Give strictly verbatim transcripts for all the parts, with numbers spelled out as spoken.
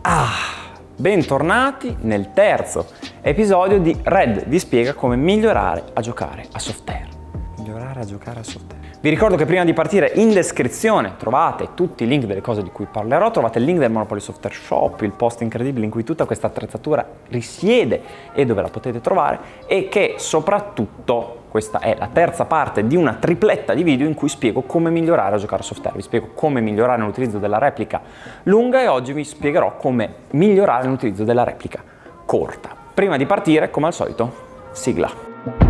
Ah, bentornati nel terzo episodio di Red vi spiega come migliorare a giocare a Softair. Migliorare a giocare a Softair. Vi ricordo che prima di partire in descrizione trovate tutti i link delle cose di cui parlerò, trovate il link del Monopoly Software Shop, il post incredibile in cui tutta questa attrezzatura risiede e dove la potete trovare, e che soprattutto questa è la terza parte di una tripletta di video in cui spiego come migliorare a giocare a Softair. Vi spiego come migliorare nell'utilizzo della replica lunga e oggi vi spiegherò come migliorare nell'utilizzo della replica corta. Prima di partire, come al solito, sigla.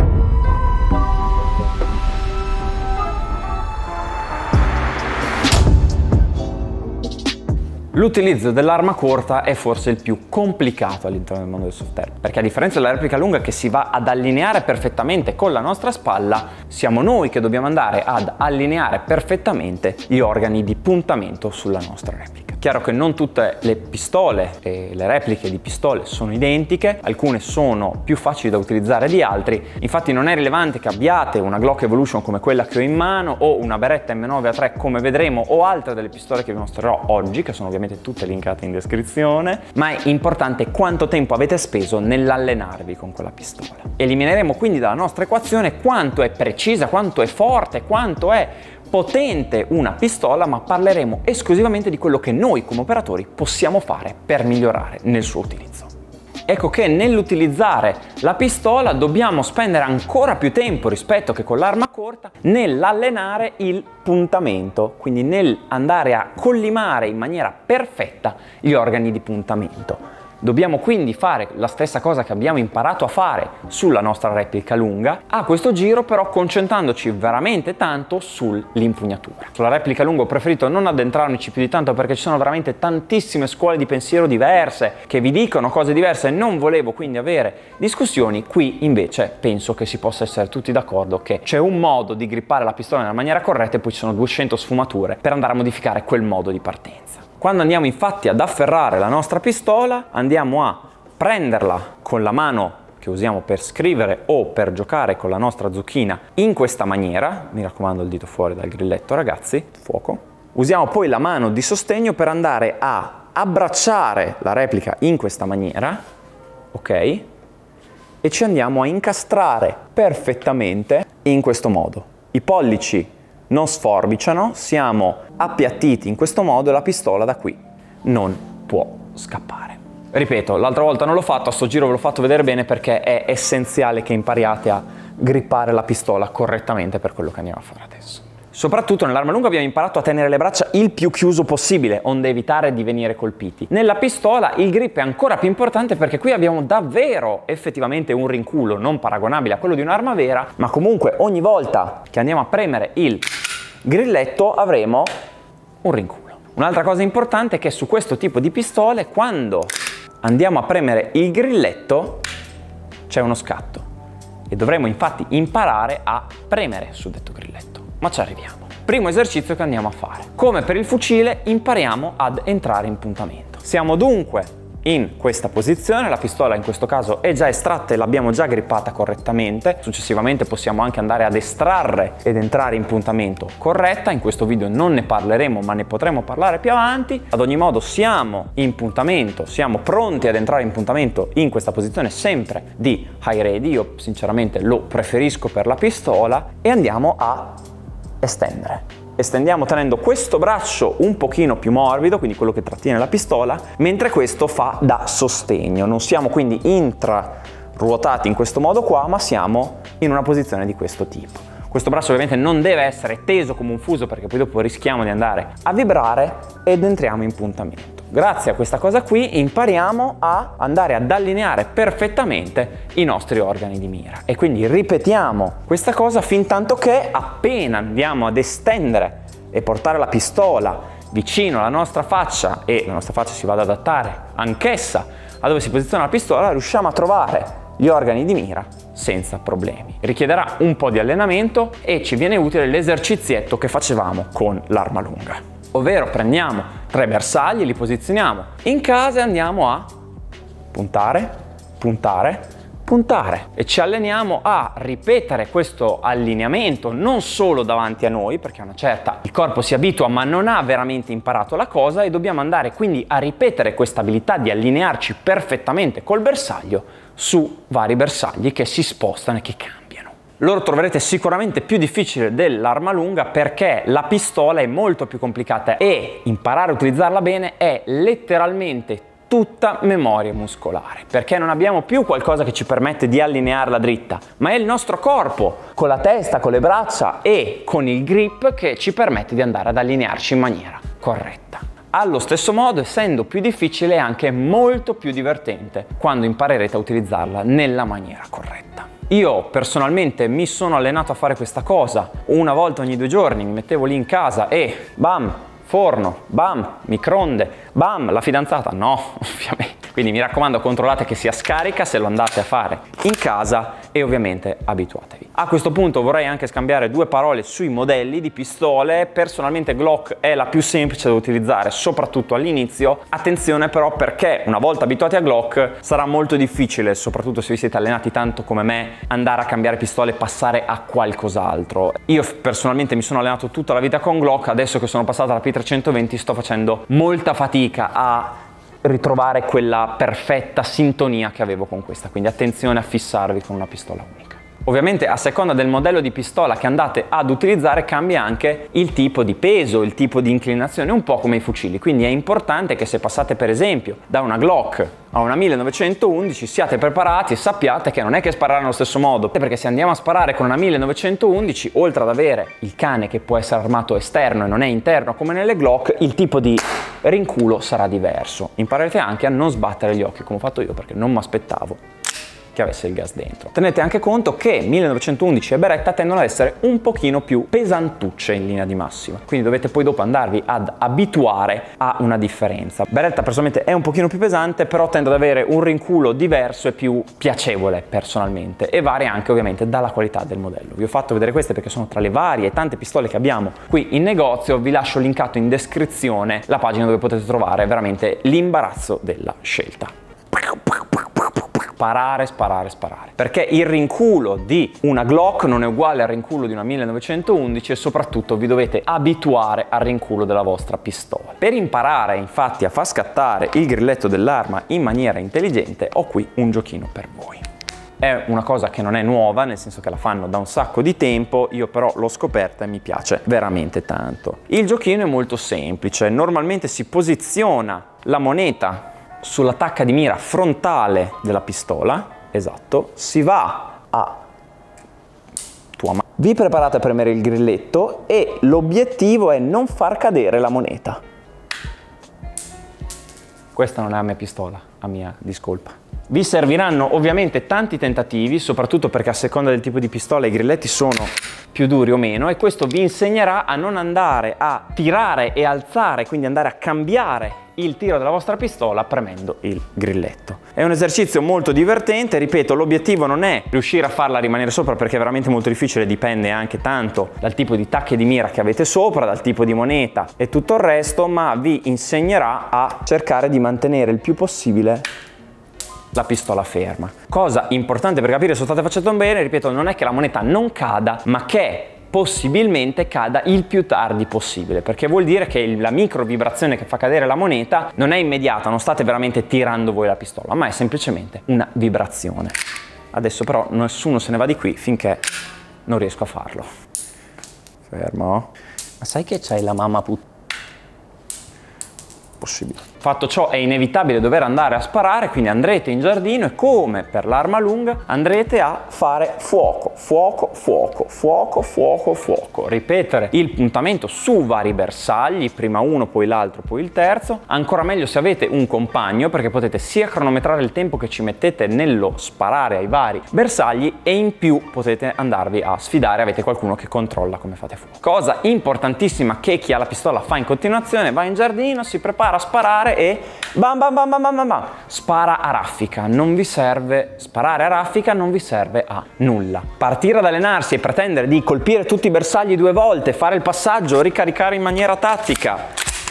L'utilizzo dell'arma corta è forse il più complicato all'interno del mondo del Softair, perché a differenza della replica lunga che si va ad allineare perfettamente con la nostra spalla, siamo noi che dobbiamo andare ad allineare perfettamente gli organi di puntamento sulla nostra replica. Chiaro che non tutte le pistole e le repliche di pistole sono identiche, alcune sono più facili da utilizzare di altri, infatti non è rilevante che abbiate una Glock Evolution come quella che ho in mano o una Beretta M nove A tre come vedremo o altre delle pistole che vi mostrerò oggi, che sono ovviamente tutte linkate in descrizione, ma è importante quanto tempo avete speso nell'allenarvi con quella pistola. Elimineremo quindi dalla nostra equazione quanto è precisa, quanto è forte, quanto è potente una pistola, ma parleremo esclusivamente di quello che noi come operatori possiamo fare per migliorare nel suo utilizzo. Ecco che nell'utilizzare la pistola dobbiamo spendere ancora più tempo rispetto che con l'arma corta nell'allenare il puntamento, quindi nel andare a collimare in maniera perfetta gli organi di puntamento. Dobbiamo quindi fare la stessa cosa che abbiamo imparato a fare sulla nostra replica lunga, a questo giro però concentrandoci veramente tanto sull'impugnatura. Sulla replica lunga ho preferito non addentrarmici più di tanto perché ci sono veramente tantissime scuole di pensiero diverse che vi dicono cose diverse e non volevo quindi avere discussioni. Qui invece penso che si possa essere tutti d'accordo che c'è un modo di grippare la pistola nella maniera corretta e poi ci sono duecento sfumature per andare a modificare quel modo di partenza. Quando andiamo infatti ad afferrare la nostra pistola, andiamo a prenderla con la mano che usiamo per scrivere o per giocare con la nostra zucchina in questa maniera, mi raccomando il dito fuori dal grilletto ragazzi, fuoco. Usiamo poi la mano di sostegno per andare a abbracciare la replica in questa maniera, ok? E ci andiamo a incastrare perfettamente in questo modo. I pollici non sforbiciano, siamo appiattiti in questo modo e la pistola da qui non può scappare. Ripeto, l'altra volta non l'ho fatto, a sto giro ve l'ho fatto vedere bene perché è essenziale che impariate a grippare la pistola correttamente per quello che andiamo a fare adesso. Soprattutto nell'arma lunga abbiamo imparato a tenere le braccia il più chiuso possibile, onde evitare di venire colpiti. Nella pistola il grip è ancora più importante perché qui abbiamo davvero effettivamente un rinculo non paragonabile a quello di un'arma vera, ma comunque ogni volta che andiamo a premere il grilletto avremo un rinculo. Un'altra cosa importante è che su questo tipo di pistole quando andiamo a premere il grilletto c'è uno scatto e dovremo infatti imparare a premere su detto grilletto. Ma ci arriviamo. Primo esercizio che andiamo a fare. Come per il fucile impariamo ad entrare in puntamento. Siamo dunque in questa posizione, la pistola in questo caso è già estratta e l'abbiamo già grippata correttamente. Successivamente possiamo anche andare ad estrarre ed entrare in puntamento corretta. In questo video non ne parleremo ma ne potremo parlare più avanti. Ad ogni modo siamo in puntamento, siamo pronti ad entrare in puntamento in questa posizione sempre di high ready. Io sinceramente lo preferisco per la pistola e andiamo a estendere. Estendiamo tenendo questo braccio un pochino più morbido, quindi quello che trattiene la pistola, mentre questo fa da sostegno. Non siamo quindi intraruotati in questo modo qua, ma siamo in una posizione di questo tipo. Questo braccio ovviamente non deve essere teso come un fuso perché poi dopo rischiamo di andare a vibrare ed entriamo in puntamento. Grazie a questa cosa qui impariamo a andare ad allineare perfettamente i nostri organi di mira e quindi ripetiamo questa cosa fin tanto che appena andiamo ad estendere e portare la pistola vicino alla nostra faccia e la nostra faccia si va ad adattare anch'essa a dove si posiziona la pistola, riusciamo a trovare gli organi di mira senza problemi. Richiederà un po' di allenamento e ci viene utile l'esercizietto che facevamo con l'arma lunga, ovvero prendiamo tre bersagli, li posizioniamo in casa e andiamo a puntare, puntare, puntare e ci alleniamo a ripetere questo allineamento non solo davanti a noi, perché a una certa il corpo si abitua ma non ha veramente imparato la cosa, e dobbiamo andare quindi a ripetere questa abilità di allinearci perfettamente col bersaglio su vari bersagli che si spostano e che cambiano. Loro troverete sicuramente più difficile dell'arma lunga perché la pistola è molto più complicata e imparare a utilizzarla bene è letteralmente tutta memoria muscolare, perché non abbiamo più qualcosa che ci permette di allinearla dritta, ma è il nostro corpo con la testa, con le braccia e con il grip che ci permette di andare ad allinearci in maniera corretta. Allo stesso modo, essendo più difficile, è anche molto più divertente quando imparerete a utilizzarla nella maniera corretta. Io personalmente mi sono allenato a fare questa cosa una volta ogni due giorni, mi mettevo lì in casa e bam, forno, bam, microonde, bam, la fidanzata, no, ovviamente. Quindi mi raccomando, controllate che sia scarica se lo andate a fare in casa e ovviamente abituatevi. A questo punto vorrei anche scambiare due parole sui modelli di pistole. Personalmente Glock è la più semplice da utilizzare, soprattutto all'inizio. Attenzione però, perché una volta abituati a Glock sarà molto difficile, soprattutto se vi siete allenati tanto come me, andare a cambiare pistole e passare a qualcos'altro. Io personalmente mi sono allenato tutta la vita con Glock, adesso che sono passata alla P trecentoventi sto facendo molta fatica a ritrovare quella perfetta sintonia che avevo con questa, quindi attenzione a fissarvi con una pistola unica. Ovviamente a seconda del modello di pistola che andate ad utilizzare cambia anche il tipo di peso, il tipo di inclinazione, un po' come i fucili, quindi è importante che se passate per esempio da una Glock a una millenovecentoundici siate preparati e sappiate che non è che sparare nello stesso modo, perché se andiamo a sparare con una millenovecentoundici, oltre ad avere il cane che può essere armato esterno e non è interno come nelle Glock, il tipo di rinculo sarà diverso. Imparerete anche a non sbattere gli occhi come ho fatto io, perché non mi aspettavo che avesse il gas dentro. Tenete anche conto che millenovecentoundici e Beretta tendono ad essere un pochino più pesantucce in linea di massima, quindi dovete poi dopo andarvi ad abituare a una differenza. Beretta personalmente è un pochino più pesante, però tende ad avere un rinculo diverso e più piacevole personalmente, e varia anche ovviamente dalla qualità del modello. Vi ho fatto vedere queste perché sono tra le varie e tante pistole che abbiamo qui in negozio. Vi lascio linkato in descrizione la pagina dove potete trovare veramente l'imbarazzo della scelta. Sparare, sparare, sparare. Perché il rinculo di una Glock non è uguale al rinculo di una millenovecentoundici e soprattutto vi dovete abituare al rinculo della vostra pistola. Per imparare infatti a far scattare il grilletto dell'arma in maniera intelligente ho qui un giochino per voi. È una cosa che non è nuova, nel senso che la fanno da un sacco di tempo, io però l'ho scoperta e mi piace veramente tanto. Il giochino è molto semplice, normalmente si posiziona la moneta sulla tacca di mira frontale della pistola, esatto, si va a tua mano, vi preparate a premere il grilletto e l'obiettivo è non far cadere la moneta. Questa non è la mia pistola, a mia discolpa. Vi serviranno ovviamente tanti tentativi, soprattutto perché a seconda del tipo di pistola i grilletti sono più duri o meno, e questo vi insegnerà a non andare a tirare e alzare, quindi andare a cambiare il tiro della vostra pistola premendo il grilletto. È un esercizio molto divertente, ripeto, l'obiettivo non è riuscire a farla rimanere sopra perché è veramente molto difficile, dipende anche tanto dal tipo di tacche di mira che avete sopra, dal tipo di moneta e tutto il resto, ma vi insegnerà a cercare di mantenere il più possibile la pistola ferma. Cosa importante per capire se lo state facendo bene, ripeto, non è che la moneta non cada, ma che possibilmente cada il più tardi possibile, perché vuol dire che la micro vibrazione che fa cadere la moneta non è immediata, non state veramente tirando voi la pistola, ma è semplicemente una vibrazione. Adesso però nessuno se ne va di qui finché non riesco a farlo. Fermo. Ma sai che c'hai la mamma puttana? Possibile. Fatto ciò è inevitabile dover andare a sparare, quindi andrete in giardino e come per l'arma lunga andrete a fare fuoco, fuoco, fuoco, fuoco, fuoco, fuoco. Ripetere il puntamento su vari bersagli, prima uno, poi l'altro, poi il terzo. Ancora meglio se avete un compagno, perché potete sia cronometrare il tempo che ci mettete nello sparare ai vari bersagli e in più potete andarvi a sfidare, avete qualcuno che controlla come fate fuoco. Cosa importantissima che chi ha la pistola fa in continuazione: va in giardino, si prepara a sparare e bam bam bam bam bam bam, spara a raffica. Non vi serve sparare a raffica, non vi serve a nulla. Partire ad allenarsi e pretendere di colpire tutti i bersagli due volte, fare il passaggio, ricaricare in maniera tattica,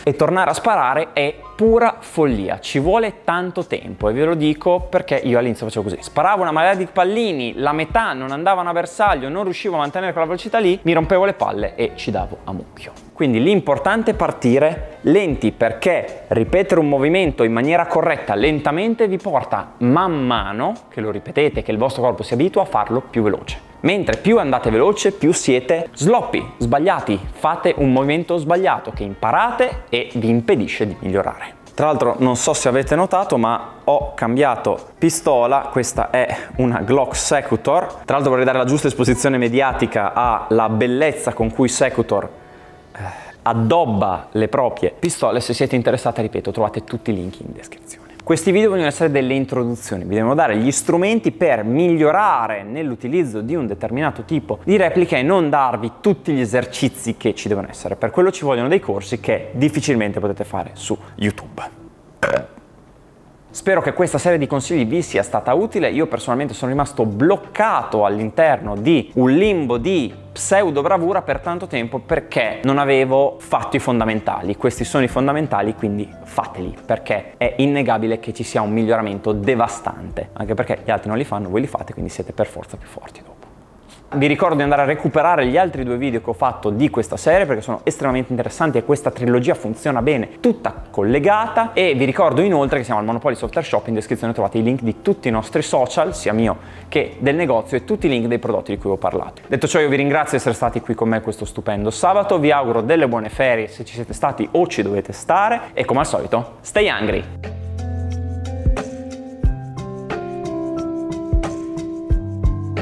e tornare a sparare è pura follia, ci vuole tanto tempo e ve lo dico perché io all'inizio facevo così, sparavo una marea di pallini, la metà non andavano a bersaglio, non riuscivo a mantenere quella velocità lì, mi rompevo le palle e ci davo a mucchio. Quindi l'importante è partire lenti, perché ripetere un movimento in maniera corretta lentamente vi porta man mano che lo ripetete, che il vostro corpo si abitua a farlo più veloce. Mentre più andate veloce, più siete sloppy, sbagliati, fate un movimento sbagliato che imparate e vi impedisce di migliorare. Tra l'altro non so se avete notato, ma ho cambiato pistola, questa è una Glock Secutor. Tra l'altro vorrei dare la giusta esposizione mediatica alla bellezza con cui Secutor eh, addobba le proprie pistole. Se siete interessati, ripeto, trovate tutti i link in descrizione. Questi video vogliono essere delle introduzioni, vi devono dare gli strumenti per migliorare nell'utilizzo di un determinato tipo di replica e non darvi tutti gli esercizi che ci devono essere. Per quello ci vogliono dei corsi che difficilmente potete fare su YouTube. Spero che questa serie di consigli vi sia stata utile. Io personalmente sono rimasto bloccato all'interno di un limbo di pseudo bravura per tanto tempo perché non avevo fatto i fondamentali. Questi sono i fondamentali, quindi fateli, perché è innegabile che ci sia un miglioramento devastante, anche perché gli altri non li fanno, voi li fate, quindi siete per forza più forti dopo. Vi ricordo di andare a recuperare gli altri due video che ho fatto di questa serie perché sono estremamente interessanti e questa trilogia funziona bene, tutta collegata. E vi ricordo inoltre che siamo al Monopoly Software Shop, in descrizione trovate i link di tutti i nostri social, sia mio che del negozio, e tutti i link dei prodotti di cui ho parlato. Detto ciò, io vi ringrazio di essere stati qui con me questo stupendo sabato, vi auguro delle buone ferie se ci siete stati o ci dovete stare e come al solito, stay hungry!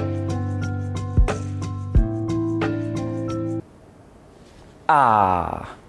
Ah...